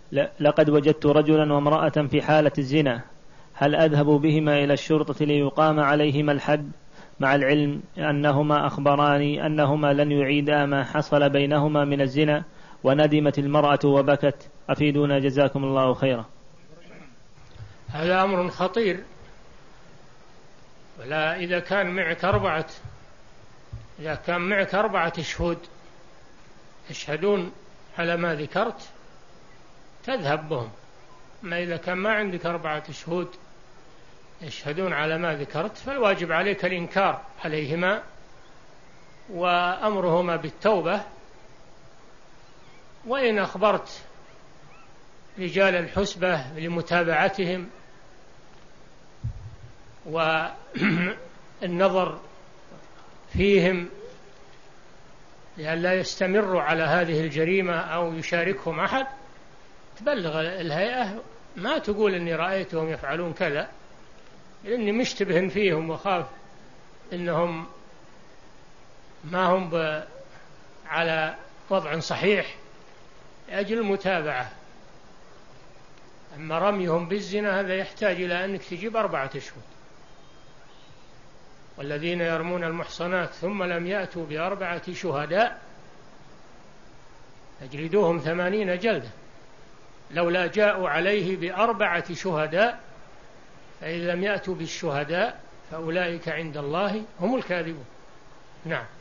لقد وجدت رجلا وامرأة في حالة الزنا، هل أذهب بهما إلى الشرطة ليقام عليهما الحد، مع العلم أنهما أخبراني أنهما لن يعيدا ما حصل بينهما من الزنا، وندمت المرأة وبكت، أفيدونا جزاكم الله خيرا. هذا أمر خطير. ولا إذا كان معك أربعة شهود يشهدون على ما ذكرت تذهب بهم. ما إذا كان ما عندك 4 شهود يشهدون على ما ذكرت فالواجب عليك الإنكار عليهما وأمرهما بالتوبة. وإن أخبرت رجال الحسبة لمتابعتهم والنظر فيهم لئلا يستمروا على هذه الجريمة أو يشاركهم أحد، تبلغ الهيئة، ما تقول إني رأيتهم يفعلون كذا لأني مشتبه فيهم وخاف إنهم ما هم على وضع صحيح لأجل المتابعة. أما رميهم بالزنا هذا يحتاج إلى أنك تجيب 4 شهود. والذين يرمون المحصنات ثم لم يأتوا ب4 شهداء يجلدوهم 80 جلدة، لولا جاءوا عليه ب4 شهداء فإن لم يأتوا بالشهداء فأولئك عند الله هم الكاذبون. نعم.